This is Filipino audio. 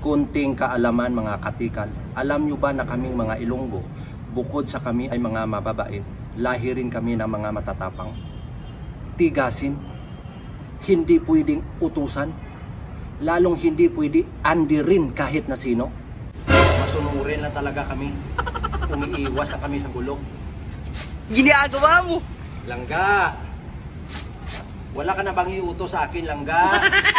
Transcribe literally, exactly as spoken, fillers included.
Kunting kaalaman mga katikal. Alam nyo ba na kaming mga Ilonggo, bukod sa kami ay mga mababait, lahi rin kami ng mga matatapang. Tigasin, hindi pwedeng utusan, lalong hindi pwede andirin kahit na sino. Masunurin na talaga kami, umiiwas na kami sa gulo. Ginagawa mo! Langga, wala ka na bang iutos sa akin, Langga?